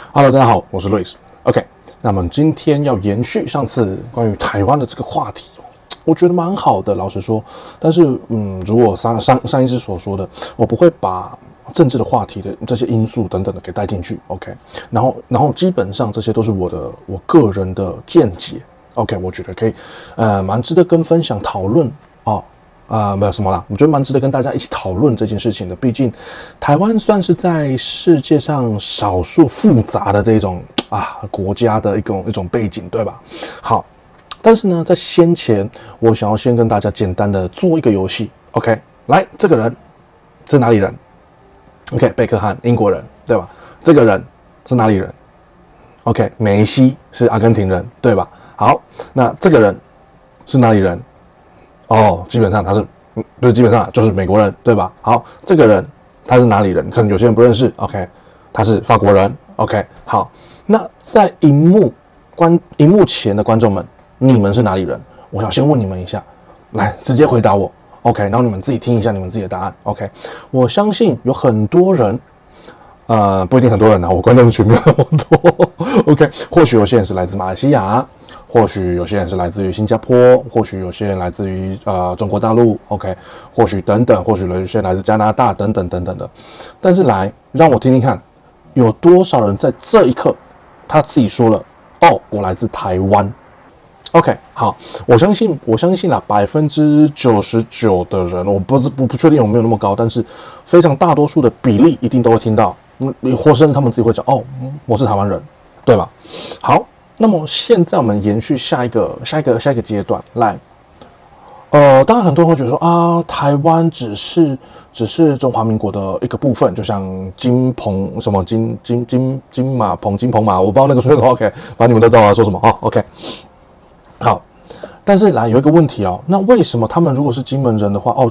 Hello，大家好，我是 Louis。OK，那么今天要延续上次关于台湾的这个话题，我觉得蛮好的，老实说。但是，如我上一次所说的，我不会把政治的话题的这些因素等等的给带进去。OK，然后基本上这些都是我个人的见解。OK， 我觉得可以，蛮值得跟分享讨论哦。没有什么啦，我觉得蛮值得跟大家一起讨论这件事情的。毕竟，台湾算是在世界上少数复杂的这种国家的一种背景，对吧？好，但是呢，在先前，我想要先跟大家简单的做一个游戏。OK， 来，这个人是哪里人 ？OK， 贝克汉，英国人，对吧？这个人是哪里人 ？OK， 梅西是阿根廷人，对吧？好，那这个人是哪里人？哦，基本上他是不是基本上就是美国人，对吧？好，这个人他是哪里人？可能有些人不认识。OK， 他是法国人。OK， 好，那在荧幕前的观众们，你们是哪里人？我想先问你们一下，来直接回答我。OK， 然后你们自己听一下你们自己的答案。OK， 我相信有很多人。不一定很多人啊，我观众群没有那么多。OK， 或许有些人是来自马来西亚，或许有些人是来自于新加坡，或许有些人来自于中国大陆。OK， 或许等等，或许有些人来自加拿大等等等等的。但是来让我听听看，有多少人在这一刻他自己说了，哦，我来自台湾。OK， 好，我相信啦，99%的人，我不确定有没有那么高，但是非常大多数的比例一定都会听到，或甚至他们自己会讲，哦，我是台湾人，对吧？好，那么现在我们延续下一个阶段来，当然很多人会觉得说台湾只是中华民国的一个部分，就像金鹏马，我不知道那个说什么 ，OK， 反正你们都知道我要说什么哦 ，OK。好，但是来有一个问题哦，那为什么他们如果是金门人的话，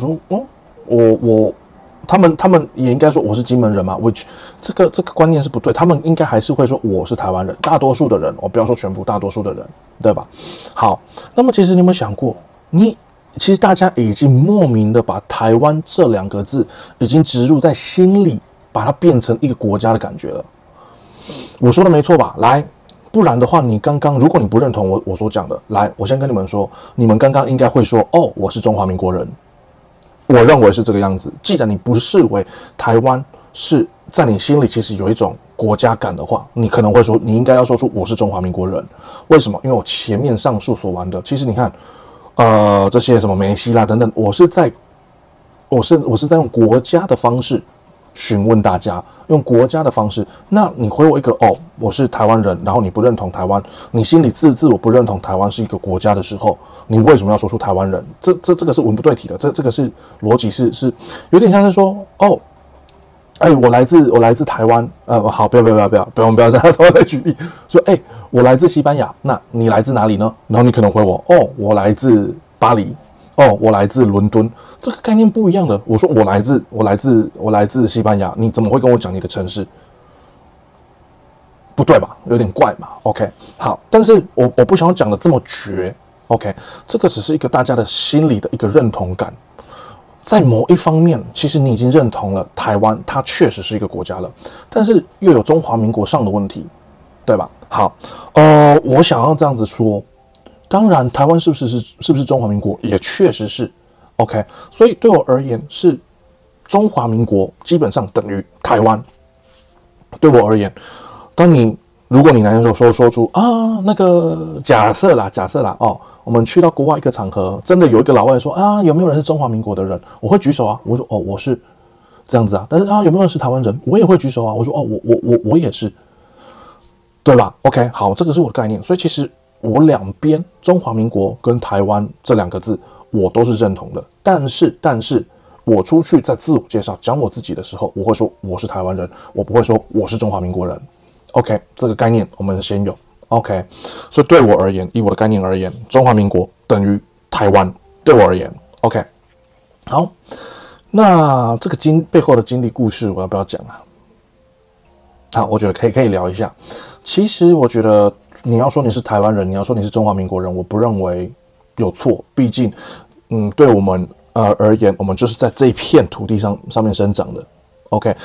他们也应该说我是金门人嘛 ？which 这个观念是不对，他们应该还是会说我是台湾人。大多数的人，我不要说全部，大多数的人，对吧？好，那么其实你有没有想过，其实大家已经莫名的把台湾这两个字已经植入在心里，把它变成一个国家的感觉了。我说的没错吧？来。不然的话，你刚刚如果你不认同我所讲的，来，我先跟你们说，你们刚刚应该会说，哦，我是中华民国人。我认为是这个样子。既然你不视为台湾是在你心里其实有一种国家感的话，你可能会说，你应该要说出我是中华民国人。为什么？因为我前面上述所玩的，其实你看，这些什么梅西啦等等，我是在用国家的方式询问大家，用国家的方式，那你回我一个我是台湾人，然后你不认同台湾，你心里自我不认同台湾是一个国家的时候，你为什么要说出台湾人？这个是文不对题的，这个是逻辑是有点像是说我来自台湾，好，不要，我们不要在台湾来举例，说我来自西班牙，那你来自哪里呢？然后你可能回我，我来自巴黎，我来自伦敦。这个概念不一样的。我说我来自西班牙，你怎么会跟我讲你的城市？不对吧？有点怪嘛。OK， 好，但是我不想讲的这么绝。OK， 这个只是一个大家的心里的一个认同感。在某一方面，其实你已经认同了台湾，它确实是一个国家了，但是又有中华民国上的问题，对吧？好，我想要这样子说，当然，台湾是不是中华民国，也确实是。OK， 所以对我而言是中华民国基本上等于台湾。对我而言，如果你男人说出那个假设啦我们去到国外一个场合，真的有一个老外说有没有人是中华民国的人？我会举手啊，我说我是这样子啊。但是有没有人是台湾人？我也会举手啊，我说我也是，对吧 ？OK， 好，这个是我的概念。所以其实我两边中华民国跟台湾这两个字。我都是认同的，但是我出去在自我介绍讲我自己的时候，我会说我是台湾人，我不会说我是中华民国人。OK， 这个概念我们先有。OK， 所以对我而言，以我的概念而言，中华民国等于台湾。对我而言 ，OK， 好，那这个背后的经历故事，我要不要讲啊？好，我觉得可以聊一下。其实我觉得你要说你是台湾人，你要说你是中华民国人，我不认为有错，毕竟，对我们而言，我们就是在这一片土地上面生长的。OK，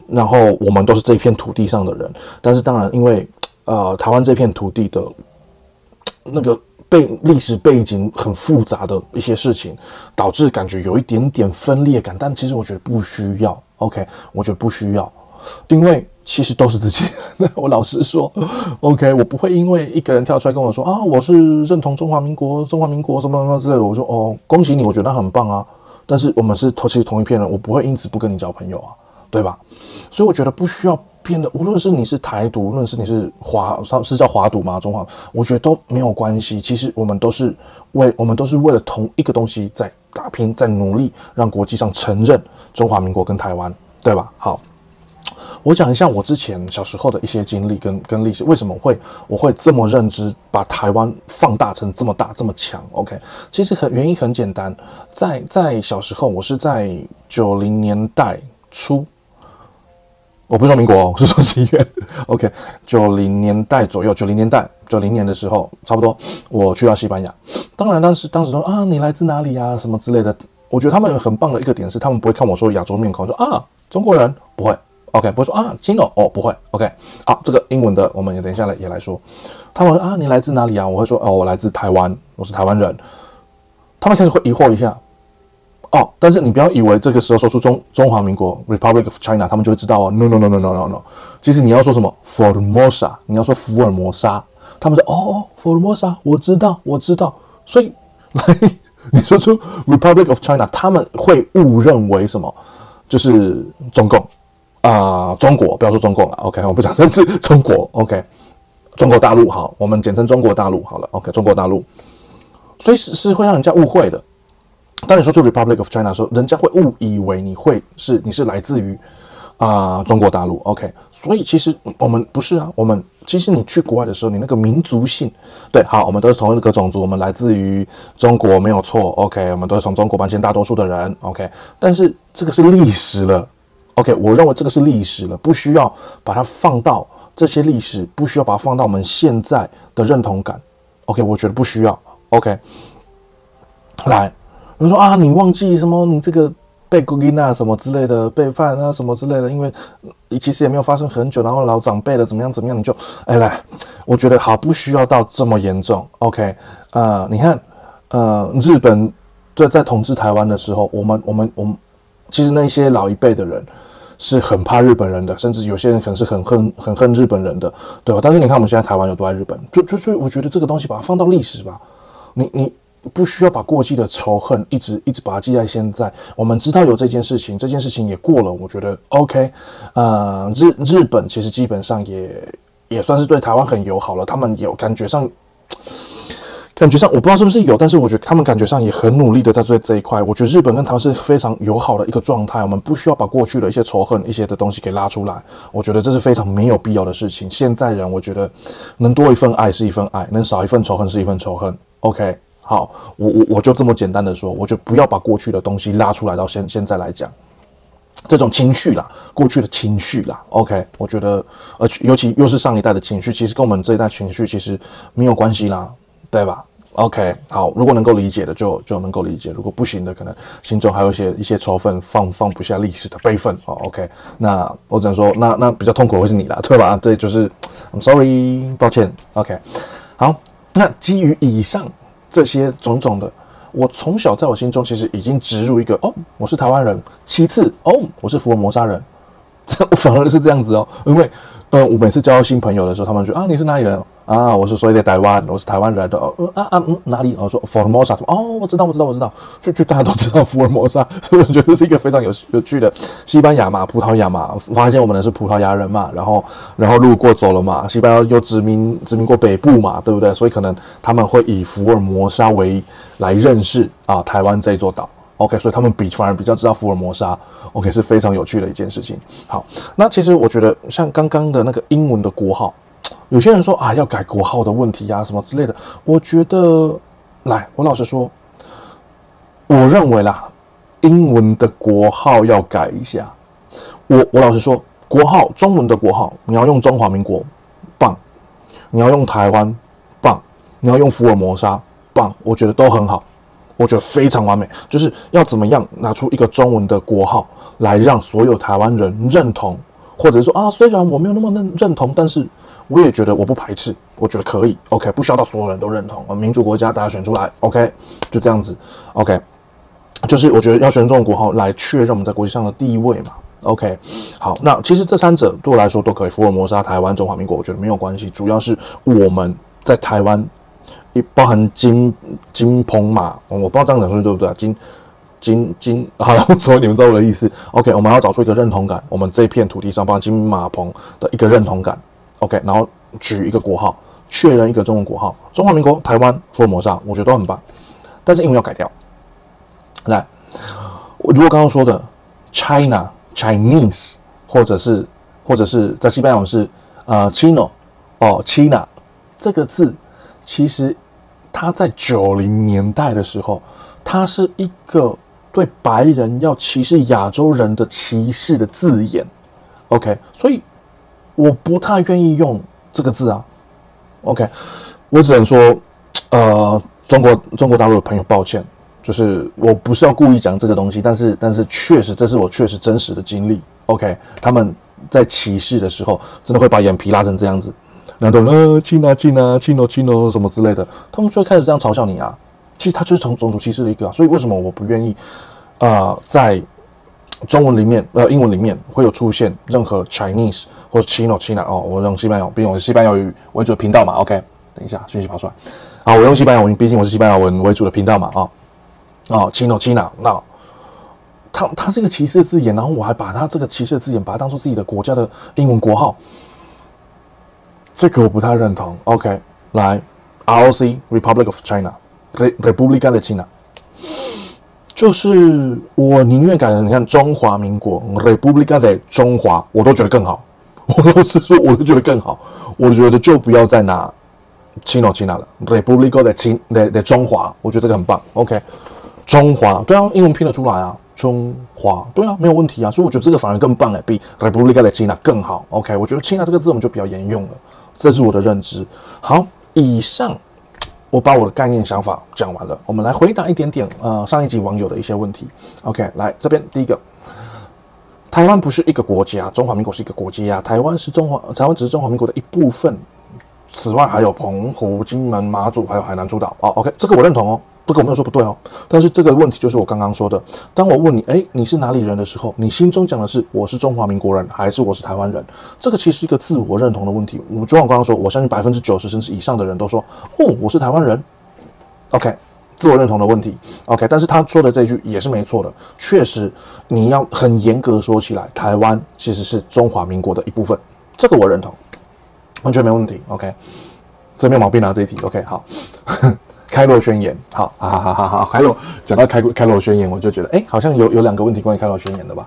然后我们都是这片土地上的人，但是当然因为台湾这片土地的那个历史背景很复杂的一些事情，导致感觉有一点点分裂感，但其实我觉得不需要 ，OK， 我觉得不需要，因为其实都是自己人。我老实说 ，OK， 我不会因为一个人跳出来跟我说啊，我是认同中华民国什么什么之类的，我说哦，恭喜你，我觉得很棒啊。但是我们是其实同一片人，我不会因此不跟你交朋友啊，对吧？所以我觉得不需要变得，无论是你是台独，无论是你是是叫华独吗？中华，我觉得都没有关系。其实我们都是为了同一个东西在打拼，在努力，让国际上承认中华民国跟台湾，对吧？好，我讲一下我之前小时候的一些经历跟历史，为什么我会这么认知，把台湾放大成这么大这么强 ？OK， 其实原因很简单，在小时候，我是在90年代初。我不是说民国哦，是说西元。OK，90年代左右，90年的时候，差不多，我去到西班牙。当然，当时说啊，你来自哪里啊，什么之类的。我觉得他们很棒的一个点是，他们不会看我说亚洲面孔，说啊中国人不会 ，OK， 不会说啊金哦哦不会 ，OK， 好，这个英文的我们也等一下也来说。他们说啊你来自哪里啊？我会说哦我来自台湾，我是台湾人。他们开始会疑惑一下。哦，但是你不要以为这个时候说出中华民国 Republic of China， 他们就会知道哦。No。其实你要说什么 Formosa， 你要说福尔摩沙，他们说哦 Formosa， 我知道。所以你说出 Republic of China， 他们会误认为什么？就是中共中国，不要说中共了 ，OK， 我不讲甚至中国 ，OK， 中国大陆好，我们简称中国大陆好了 ，OK， 中国大陆，所以是会让人家误会的。当你说出 Republic of China 的时候，人家会误以为你是来自于中国大陆 ，OK， 所以其实我们不是啊，其实你去国外的时候，你那个民族性，对，好，我们都是同一个种族，我们来自于中国没有错 ，OK， 我们都是从中国搬迁大多数的人 ，OK， 但是这个是历史了 ，OK， 我认为这个是历史了，不需要把它放到这些历史，不需要把它放到我们现在的认同感 ，OK， 我觉得不需要 ，OK， 来。有人说啊，你忘记什么？你这个被勾引啊什么之类的，背叛啊什么之类的，因为其实也没有发生很久，然后老长辈的怎么样，你就来，我觉得好不需要到这么严重。OK， 你看，日本在统治台湾的时候，我们其实那些老一辈的人是很怕日本人的，甚至有些人可能是很恨日本人的，对吧？但是你看我们现在台湾有多爱日本，就我觉得这个东西把它放到历史吧，你。不需要把过去的仇恨一直把它记在现在。我们知道有这件事情也过了，我觉得 OK。日本其实基本上也算是对台湾很友好了。他们有感觉上我不知道是不是有，但是我觉得他们感觉上也很努力的在做这一块。我觉得日本跟台湾是非常友好的一个状态。我们不需要把过去的一些仇恨、一些的东西给拉出来。我觉得这是非常没有必要的事情。现在人，我觉得能多一份爱是一份爱，能少一份仇恨是一份仇恨。OK。好，我就这么简单的说，我就不要把过去的东西拉出来到现在来讲，这种情绪啦，过去的情绪啦 ，OK， 我觉得，尤其又是上一代的情绪，其实跟我们这一代情绪其实没有关系啦，对吧 ？OK， 好，如果能够理解的就能够理解，如果不行的，可能心中还有一些仇恨，放不下历史的悲愤哦 ，OK， 那我只能说，那比较痛苦的会是你啦，对吧？对，就是 I'm sorry， 抱歉 ，OK， 好，那基于以上。这些种种的，我从小在我心中其实已经植入一个我是台湾人，其次我是福尔摩沙人，我反而是这样子因为我每次交到新朋友的时候，他们说你是哪里人啊？我说所以在台湾，我是台湾人的哪里？我说福尔摩沙，我知道，就大家都知道福尔摩沙，所以我觉得这是一个非常有趣的西班牙嘛，葡萄牙嘛，发现我们的是葡萄牙人嘛，然后路过走了嘛，西班牙又殖民过北部嘛，对不对？所以可能他们会以福尔摩沙来认识台湾这座岛。OK， 所以他们反而比较知道福尔摩沙 ，OK 是非常有趣的一件事情。好，那其实我觉得像刚刚的那个英文的国号，有些人说要改国号的问题什么之类的，我觉得，我老实说，我认为啦，英文的国号要改一下。我老实说，国号中文的国号，你要用中华民国，棒；你要用台湾，棒；你要用福尔摩沙，棒，我觉得都很好。我觉得非常完美，就是要怎么样拿出一个中文的国号来让所有台湾人认同或者是说啊，虽然我没有那么认同，但是我也觉得我不排斥，我觉得可以 ，OK， 不需要到所有人都认同，民主国家大家选出来 ，OK， 就这样子 ，OK， 就是我觉得要选中国国号来确认我们在国际上的地位嘛。OK， 好，那其实这三者对我来说都可以，福尔摩沙、台湾、中华民国，我觉得没有关系，主要是我们在台湾，包含金鹏马，我不知道这样讲说对不对啊？好了，所以你们知道我的意思。OK， 我们要找出一个认同感，我们这片土地上，包含金马鹏的一个认同感。OK， 然后取一个国号，确认一个中国国号，中华民国、台湾、福尔摩沙，我觉得都很棒，但是英文要改掉。来，如果刚刚说的 Chinese， 或者是在西班牙文是Chino China 这个字，其实它在90年代的时候，它是一个对白人要歧视亚洲人的歧视的字眼。OK， 所以我不太愿意用这个字啊。OK， 我只能说，中国大陆的朋友，抱歉。就是我不是要故意讲这个东西，但是确实这是我确实真实的经历。OK， 他们在歧视的时候，真的会把眼皮拉成这样子，然后Chino 什么之类的，他们就会开始这样嘲笑你啊。其实他就是种族歧视的一个啊，所以为什么我不愿意在中文里面英文里面会有出现任何 Chinese 或者 China 哦，我用西班牙，毕竟我是西班牙语为主的频道嘛。OK， 等一下讯息跑出来，好，我用西班牙文，毕竟我是西班牙文为主的频道嘛。China， 那它是一个歧视的字眼，然后我还把它这个歧视的字眼把它当做自己的国家的英文国号，这个我不太认同。OK， 来 ROC Republic of China República de China， 就是我宁愿改成你看中华民国 República de 中华，我都觉得更好。我老实说，我都觉得更好。我觉得就不要再拿 China 了 República de 中华，我觉得这个很棒。OK。中华，对啊，英文拼得出来啊，中华，对啊，没有问题啊，所以我觉得这个反而更棒比 República de China 更好。OK， 我觉得 China 这个字我们就比较沿用了，这是我的认知。好，以上我把我的概念想法讲完了，我们来回答一点点上一集网友的一些问题。OK， 来这边第一个，台湾不是一个国家，中华民国是一个国家，台湾只是中华民国的一部分。此外还有澎湖、金门、马祖，还有海南诸岛。OK， 这个我认同哦。这个我没有说不对哦，但是这个问题就是我刚刚说的，当我问你，你是哪里人的时候，你心中讲的是我是中华民国人，还是我是台湾人？这个其实是一个自我认同的问题。就像我刚刚说，我相信90%甚至以上的人都说，我是台湾人。OK， 自我认同的问题。OK， 但是他说的这一句也是没错的，确实你要很严格说起来，台湾其实是中华民国的一部分，这个我认同，完全没问题。OK， 这没有毛病啊，这一题。OK， 好。开罗宣言，好，开罗讲到开罗宣言，我就觉得，好像有2个问题关于开罗宣言的吧。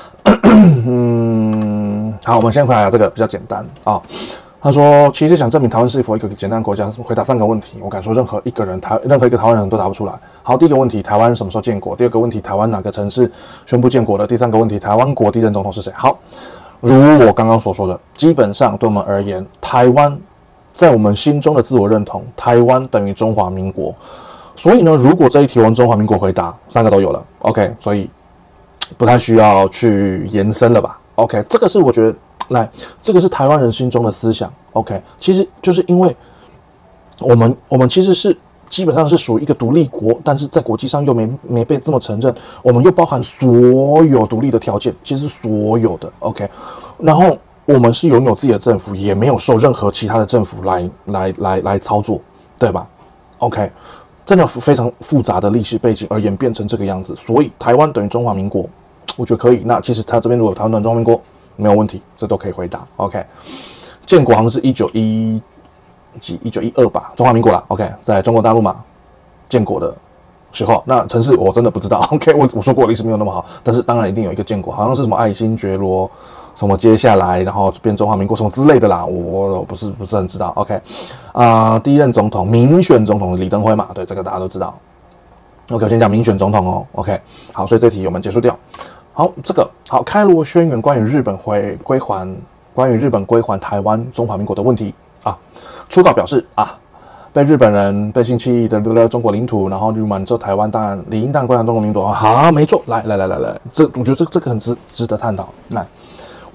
好，我们先回答这个比较简单啊。他说，其实想证明台湾是否一个简单的国家，回答3个问题，我敢说任何一个台湾人都答不出来。好，第一个问题，台湾什么时候建国？第二个问题，台湾哪个城市宣布建国的？第3个问题，台湾国第一任总统是谁？好，如我刚刚所说的，基本上对我们而言，台湾在我们心中的自我认同，台湾等于中华民国。所以呢，如果这一题用中华民国回答，3个都有了 ，OK， 所以不太需要去延伸了吧 ？OK， 这个是我觉得，这个是台湾人心中的思想。OK， 其实就是因为我们其实是基本上是属于一个独立国，但是在国际上又没被这么承认，我们又包含所有独立的条件，其实所有的 OK， 然后。我们是拥有自己的政府，也没有受任何其他的政府来操作，对吧 ？OK， 真的非常复杂的历史背景而演变成这个样子，所以台湾等于中华民国，我觉得可以。那其实他这边如果台湾等于中华民国没有问题，这都可以回答。OK， 建国好像是1912吧，中华民国啦。OK， 在中国大陆嘛，建国的时候，那城市我真的不知道。OK， 我说过我历史没有那么好，但是当然一定有一个建国，好像是什么爱新觉罗。什么接下来，然后变中华民国什么之类的啦，我不是很知道。OK， 第一任总统民选总统李登辉嘛，对，这个大家都知道。OK， 我先讲民选总统哦。OK， 好，所以这题我们结束掉。好，好，开罗宣言关于日本归还台湾中华民国的问题啊，初稿表示被日本人背信弃义的中国领土，然后入满之后，台湾当然理应当归还中国民国。好，没错，来，这我觉得这个很值得探讨。来。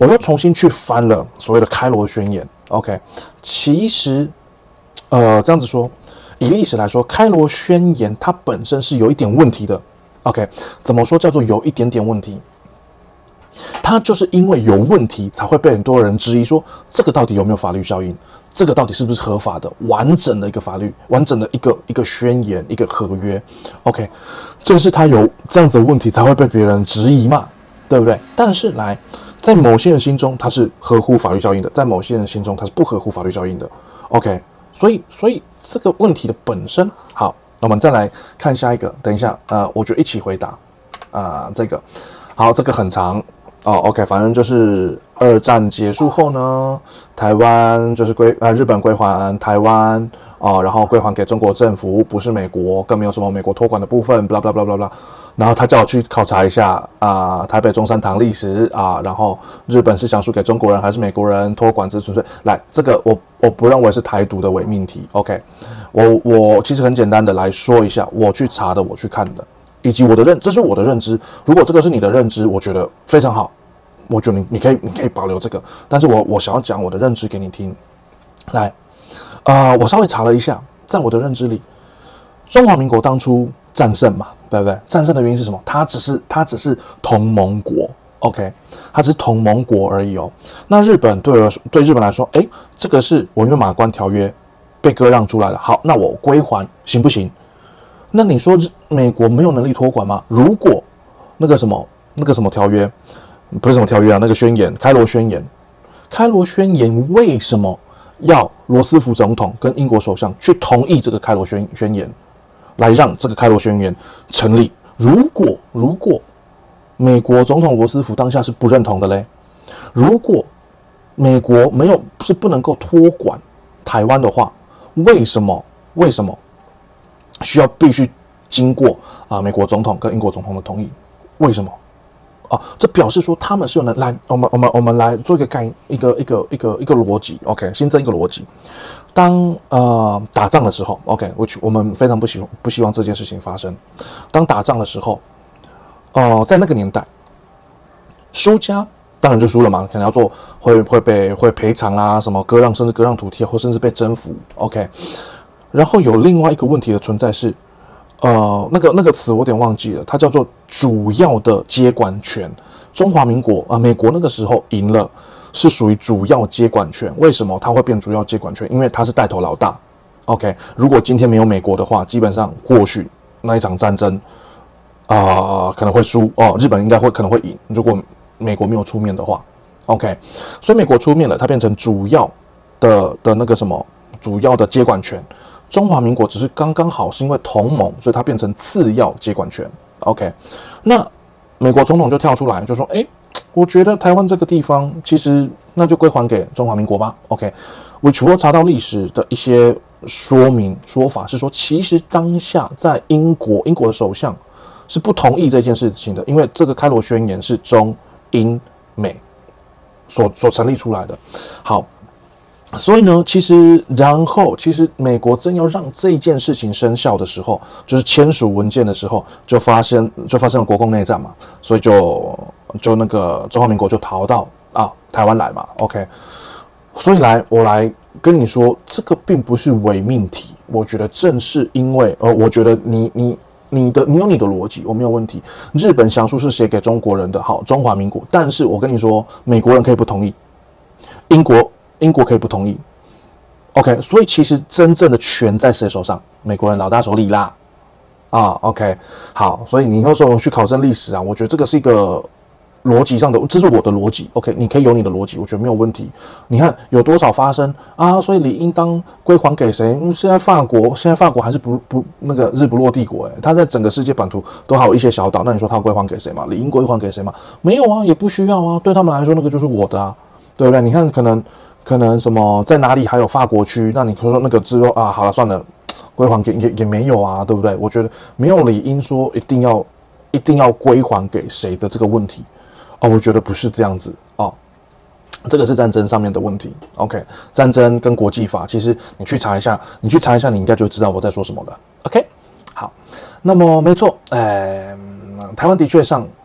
我又重新去翻了所谓的开罗宣言。OK， 其实这样子说，以历史来说，开罗宣言它本身是有一点问题的。OK， 怎么说叫做有一点点问题？它就是因为有问题，才会被很多人质疑说，这个到底有没有法律效应？这个到底是不是合法的？完整的一个法律，完整的一个宣言，一个合约。OK， 正是它有这样子的问题，才会被别人质疑嘛，对不对？但是在某些人心中，它是合乎法律效应的；在某些人心中，它是不合乎法律效应的。OK， 所以这个问题的本身，好，那我们再来看下一个。等一下，我就一起回答这个。好，这个很长哦。OK， 反正就是二战结束后呢，台湾就是日本归还台湾哦，然后归还给中国政府，不是美国，更没有什么美国托管的部分，blah blah blah blah blah。然后他叫我去考察一下台北中山堂历史然后日本是想输给中国人还是美国人托管这纯粹来，这个我不认为是台独的伪命题。OK， 我其实很简单的来说一下，我去查的，我去看的。以及这是我的认知。如果这个是你的认知，我觉得非常好，我觉得你可以保留这个。但是我想要讲我的认知给你听。来，我稍微查了一下，在我的认知里，中华民国当初战胜嘛，对不对？战胜的原因是什么？它只是同盟国 ，OK， 它只是同盟国而已哦。那日本对日本来说，这个是文约马关条约被割让出来了，好，那我归还行不行？那你说美国没有能力托管吗？如果那个什么条约，不是什么条约啊，那个宣言，开罗宣言为什么要罗斯福总统跟英国首相去同意这个开罗宣言，来让这个开罗宣言成立？如果美国总统罗斯福当下是不认同的嘞，如果美国是不能够托管台湾的话，为什么必须经过美国总统跟英国总统的同意？为什么？这表示说他们是有能来，我们来做一个逻辑 ，OK， 新增一个逻辑。当打仗的时候 ，OK， 我们非常不希望这件事情发生。当打仗的时候，在那个年代，输家当然就输了嘛，可能要做会赔偿啦，什么甚至割让土地，或甚至被征服 ，OK。然后有另外一个问题的存在是，那个词我有点忘记了，它叫做主要的接管权。中华民国美国那个时候赢了，是属于主要接管权。为什么它会变主要接管权？因为它是带头老大。OK， 如果今天没有美国的话，基本上或许那一场战争可能会输日本应该可能会赢。如果美国没有出面的话 ，OK， 所以美国出面了，它变成主要的那个什么主要的接管权。中华民国只是刚刚好是因为同盟，所以它变成次要接管权。OK， 那美国总统就跳出来就说：“我觉得台湾这个地方其实那就归还给中华民国吧。”OK，which 我查到历史的一些说法是说，其实当下在英国的首相是不同意这件事情的，因为这个开罗宣言是中英美所成立出来的。好。所以呢，其实美国正要让这件事情生效的时候，就是签署文件的时候，就发生了国共内战嘛，所以就那个中华民国就逃到台湾来嘛 ，OK。所以我来跟你说，这个并不是伪命题，我觉得正是因为我觉得你有你的逻辑，我没有问题。日本降书是写给中国人的，好，中华民国，但是我跟你说，美国人可以不同意，英国可以不同意 ，OK， 所以其实真正的权在谁手上？美国人老大手里啦，OK， 好，所以你要说我去考证历史我觉得这个是一个逻辑上的，这是我的逻辑 ，OK， 你可以有你的逻辑，我觉得没有问题。你看有多少发生所以理应当归还给谁？现在法国还是不那个日不落帝国它在整个世界版图都还有一些小岛，那你说它要归还给谁嘛？理应归还给谁嘛？没有也不需要对他们来说那个就是我的对不对？你看可能什么在哪里还有法国区？那你说那个之后好了算了，归还给也没有对不对？我觉得没有理应说一定要归还给谁的这个问题我觉得不是这样子这个是战争上面的问题。OK， 战争跟国际法，其实你去查一下，你应该就知道我在说什么了。OK， 好，那么没错，台湾的确上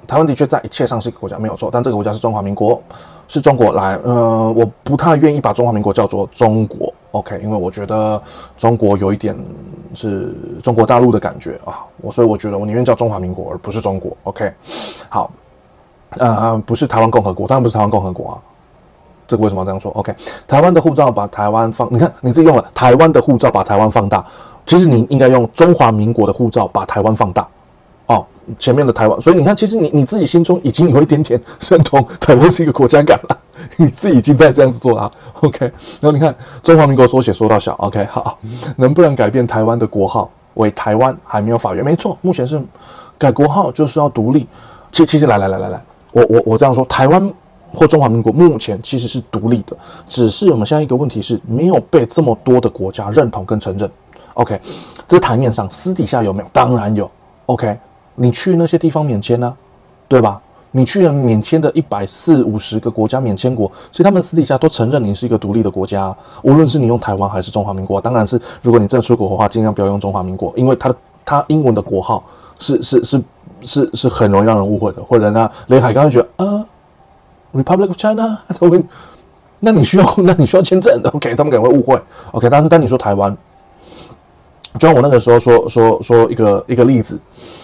台湾的确在一切上是一个国家，没有错，但这个国家是中华民国，是中国来。我不太愿意把中华民国叫做中国 ，OK， 因为我觉得中国有一点是中国大陆的感觉啊，所以我觉得我宁愿叫中华民国，而不是中国 ，OK。好，不是台湾共和国，当然不是台湾共和国啊。这个为什么要这样说 ？OK， 台湾的护照把台湾你看你自己用了台湾的护照把台湾放大，其实你应该用中华民国的护照把台湾放大。哦，前面的台湾，所以你看，其实你自己心中已经有一点点认同台湾是一个国家感了，你自己已经在这样子做了 ，OK。然后你看中华民国缩写缩到小 ，OK， 好，能不能改变台湾的国号为台湾还没有法源？没错，目前是改国号就是要独立。其实来，我这样说，台湾或中华民国目前其实是独立的，只是我们现在一个问题是没有被这么多的国家认同跟承认 ，OK。这是台面上，私底下有没有？当然有 ，OK。你去那些地方免签啊，对吧？你去了免签的140-150个国家免签国，所以他们私底下都承认你是一个独立的国家，无论是你用台湾还是中华民国。当然是，如果你真的出国的话，尽量不要用中华民国，因为它英文的国号是很容易让人误会的，或者呢，雷海刚才觉得Republic of China， 那你需要签证 ，OK， 他们可能会误会 ，OK。但是当你说台湾，就像我那个时候说一个例子。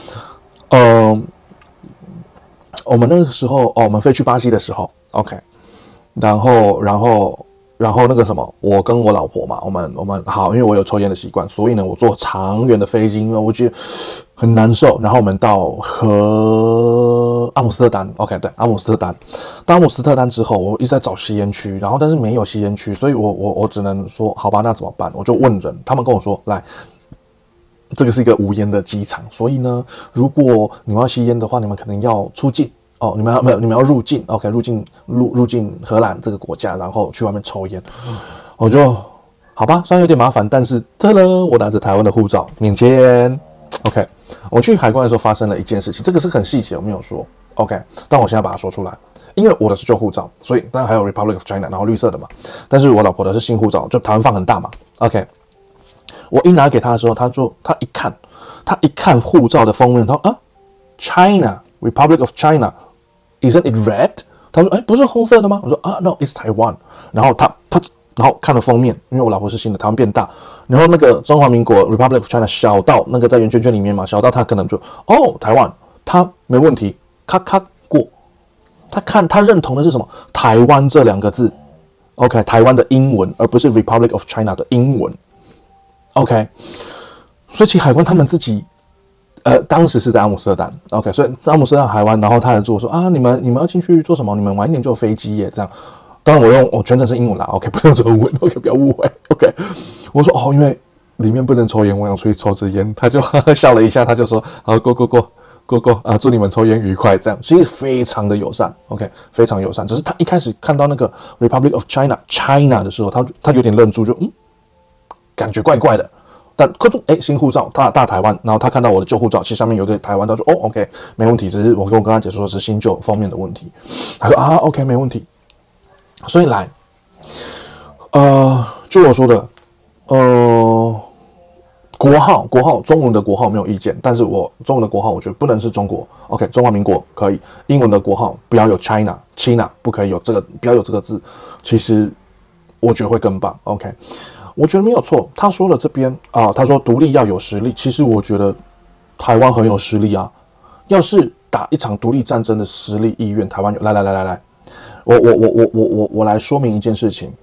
我们那个时候我们飞去巴西的时候 ，OK， 然后那个什么，我跟我老婆嘛，我们好，因为我有抽烟的习惯，所以呢，我坐长远的飞机，因为我觉得很难受。然后我们到阿姆斯特丹 ，OK， 对，阿姆斯特丹。到阿姆斯特丹之后，我一直在找吸烟区，然后但是没有吸烟区，所以我只能说，好吧，那怎么办？我就问人，他们跟我说，来。这个是一个无烟的机场，所以呢，如果你们要吸烟的话，你们可能要出境哦，你们要入境 ，OK， 入境荷兰这个国家，然后去外面抽烟。我就好吧，虽然有点麻烦，但是我拿着台湾的护照免签 ，OK。我去海关的时候发生了一件事情，这个是很细节，我没有说 ，OK， 但我现在把它说出来，因为我的是旧护照，所以当然还有 Republic of China， 然后绿色的嘛，但是我老婆的是新护照，就台湾放很大嘛 ，OK。我一拿给他的时候，他一看护照的封面，他说China Republic of China isn't it red？ 他说不是红色的吗？我说No it's Taiwan。然后然后看了封面，因为我老婆是新的，台湾变大，然后那个中华民国 Republic of China 小到那个在圆圈圈里面嘛，小到他可能就台湾，他没问题，咔过。他认同的是什么？台湾这两个字 ，OK， 台湾的英文，而不是 Republic of China 的英文。OK， 所以其实海关他们自己，当时是在阿姆斯特丹 ，OK， 所以阿姆斯特丹海湾，然后他还做说你们要进去做什么？你们晚一点就有飞机耶，这样。当然我全程是英文啦 ，OK， 不用中文 ，OK， 不要误会 ，OK。我说因为里面不能抽烟，我想出去抽支烟，他就笑了一下，他就说好 go 祝你们抽烟愉快，这样，其实非常的友善 ，OK， 非常友善。只是他一开始看到那个 Republic of China 的时候，他有点愣住，就感觉怪怪的，但新护照大台湾，然后他看到我的旧护照，其实上面有个台湾，他说OK 没问题，只是我跟他解说是新旧封面的问题，他说OK 没问题，所以来，就我说的，国号中文的国号没有意见，但是中文的国号我觉得不能是中国 ，OK 中华民国可以，英文的国号不要有 China 不可以有这个，不要有这个字，其实我觉得会更棒 ，OK。我觉得没有错，他说了这边他说独立要有实力，其实我觉得台湾很有实力啊。要是打一场独立战争的实力意愿，台湾有。来，我来说明一件事情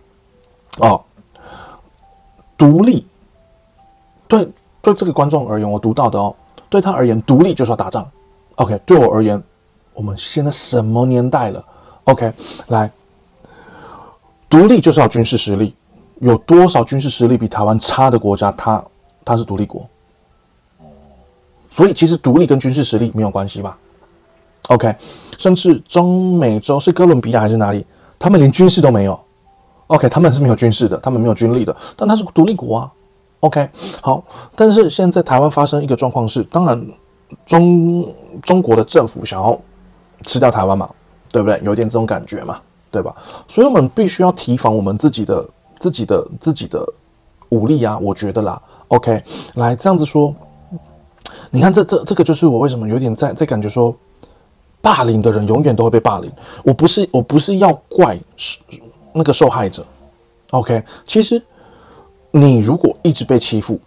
独立对这个观众而言，我读到的对他而言，独立就是要打仗。OK， 对我而言，我们现在什么年代了 ？OK， 来，独立就是要军事实力。有多少军事实力比台湾差的国家，它是独立国，所以其实独立跟军事实力没有关系吧 ？OK， 甚至中美洲是哥伦比亚还是哪里，他们连军事都没有。OK， 他们是没有军事的，他们没有军力的，但他是独立国啊。OK， 好，但是现在台湾发生一个状况是，当然中国的政府想要吃掉台湾嘛，对不对？有点这种感觉嘛，对吧？所以我们必须要提防我们自己的武力啊，我觉得啦 ，OK， 来这样子说，你看这个就是我为什么有点在感觉说， 霸凌的人永远都会被霸凌。我不是要怪那个受害者 ，OK？ 其实你如果一直被欺负，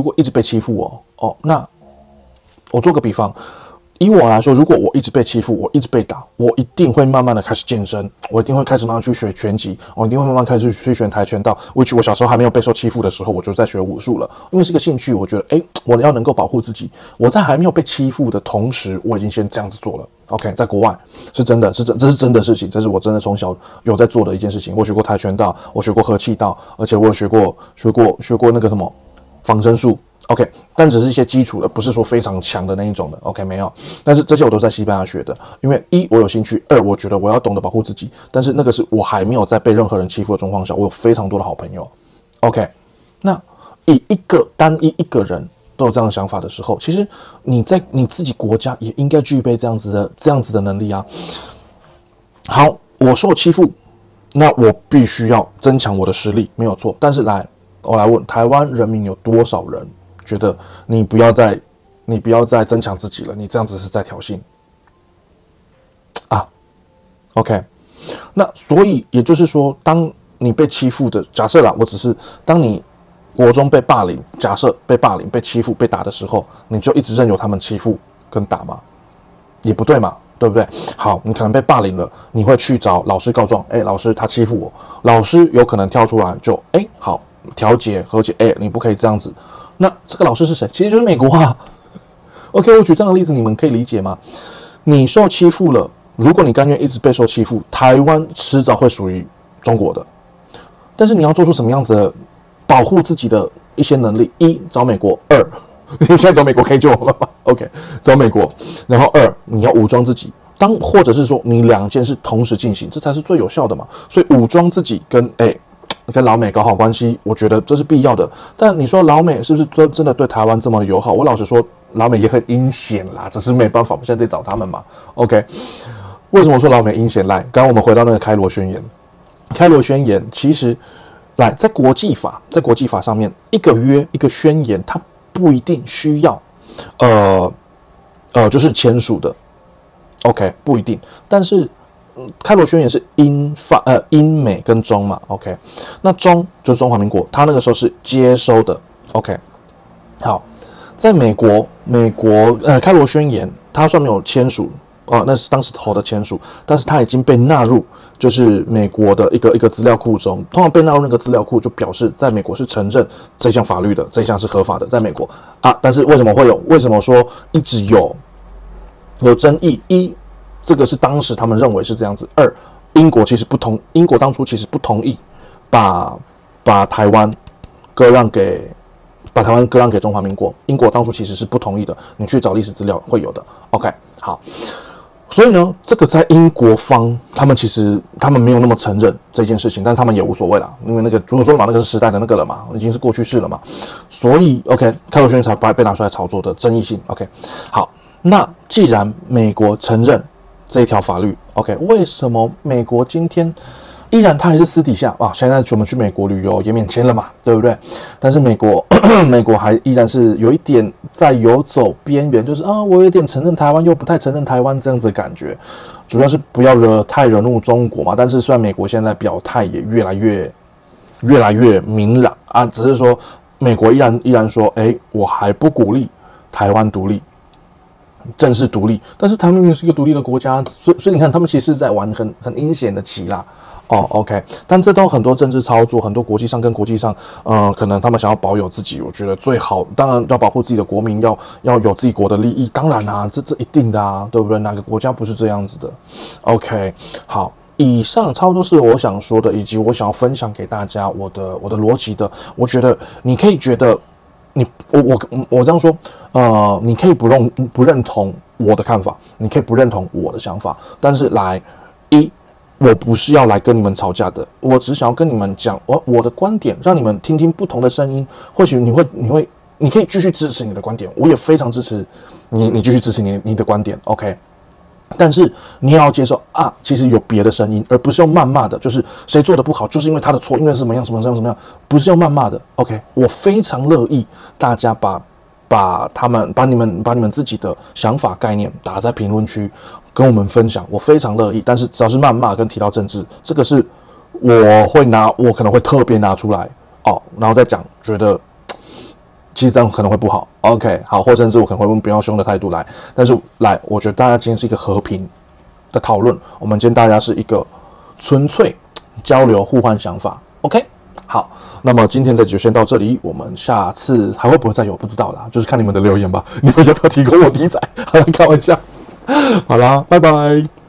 那我做个比方。以我来说，如果我一直被欺负，我一直被打，我一定会慢慢的开始健身，我一定会开始慢慢去学拳击，我一定会慢慢开始去学跆拳道。which 我小时候还没有备受欺负的时候，我就在学武术了，因为是个兴趣。我觉得，我要能够保护自己，我在还没有被欺负的同时，我已经先这样子做了。OK， 在国外是真的，这是真的事情，这是我真的从小有在做的一件事情。我学过跆拳道，我学过合气道，而且我有学过那个什么防身术。OK， 但只是一些基础的，不是说非常强的那一种的。OK， 没有。但是这些我都在西班牙学的，因为一我有兴趣，二我觉得我要懂得保护自己。但是那个是我还没有在被任何人欺负的状况下，我有非常多的好朋友。OK， 那单一一个人都有这样的想法的时候，其实你在你自己国家也应该具备这样子的能力啊。好，我受欺负，那我必须要增强我的实力，没有错。但是我来问台湾人民有多少人觉得你不要再增强自己了，你这样子是在挑衅啊 ？OK， 那所以也就是说，当你被欺负的，假设啦，当你国中被霸凌，假设被霸凌、被欺负、被打的时候，你就一直任由他们欺负跟打吗？也不对嘛，对不对？好，你可能被霸凌了，你会去找老师告状，老师他欺负我，老师有可能跳出来就好调解和解，你不可以这样子。那这个老师是谁？其实就是美国啊。OK， 我举这样的例子，你们可以理解吗？你受欺负了，如果你甘愿一直备受欺负，台湾迟早会属于中国的。但是你要做出什么样子的保护自己的一些能力？一，找美国；二，你现在找美国可以救我们吗 ？OK， 找美国。然后二，你要武装自己。或者是说你两件事同时进行，这才是最有效的嘛。所以武装自己跟老美搞好关系，我觉得这是必要的。但你说老美是不是真的对台湾这么友好？我老实说，老美也很阴险啦，只是没办法，我们现在得找他们嘛。OK， 为什么说老美阴险？刚刚我们回到那个开罗宣言。开罗宣言其实，在国际法上面，一个约一个宣言，它不一定需要，就是签署的。OK， 不一定，但是。开罗宣言是英美跟中嘛 ，OK， 那中就是中华民国，他那个时候是接收的 ，OK， 好，在美国开罗宣言他虽然没有签署那是当时候的签署，但是他已经被纳入就是美国的一个资料库中，通常被纳入那个资料库就表示在美国是承认这项法律的，这项是合法的，在美国啊，但是为什么说一直有争议？一这个是当时他们认为是这样子。二，英国当初其实不同意把台湾割让给中华民国。英国当初其实是不同意的，你去找历史资料会有的。OK， 好，所以呢，这个在英国方他们没有那么承认这件事情，但是他们也无所谓啦，因为那个如果说嘛，那个是时代的那个了嘛，已经是过去式了嘛，所以 OK， 开罗宣言才被拿出来炒作的争议性。OK， 好，那既然美国承认这一条法律 ，OK， 为什么美国今天依然他还是私底下现在我们去美国旅游也免签了嘛，对不对？但是美国还依然是有一点在游走边缘，就是我有点承认台湾又不太承认台湾这样子的感觉，主要是不要太惹怒中国嘛。但是虽然美国现在表态也越来越明朗啊，只是说美国依然说，我还不鼓励台湾独立。正式独立，但是台湾明明是一个独立的国家，所以你看，他们其实是在玩很阴险的棋啦。OK， 但这都很多政治操作，很多国际上，可能他们想要保有自己，我觉得最好，当然要保护自己的国民，要有自己国的利益，当然啊，这一定的啊，对不对？哪个国家不是这样子的 ？OK， 好，以上差不多是我想说的，以及我想要分享给大家我的逻辑的。我觉得你可以觉得。我这样说，你可以不认同我的看法，你可以不认同我的想法，但是我不是要来跟你们吵架的，我只想要跟你们讲我的观点，让你们听听不同的声音，或许你可以继续支持你的观点，我也非常支持你继续支持你的观点 ，OK。但是你也要接受其实有别的声音，而不是用谩骂的，就是谁做的不好，就是因为他的错，因为什么样，不是用谩骂的。OK， 我非常乐意大家把把你们自己的想法概念打在评论区，跟我们分享，我非常乐意。但是只要是谩骂跟提到政治，这个是我可能会特别拿出来哦，然后再讲，觉得其实这样可能会不好。OK， 好，或甚至我可能会用比较凶的态度来，但是我觉得大家今天是一个和平的讨论，我们今天大家是一个纯粹交流、互换想法。OK。好，那么今天这集就先到这里，我们下次还会不会再有不知道啦，就是看你们的留言吧，你们要不要提供我题材？好了，开玩笑，好啦，拜拜。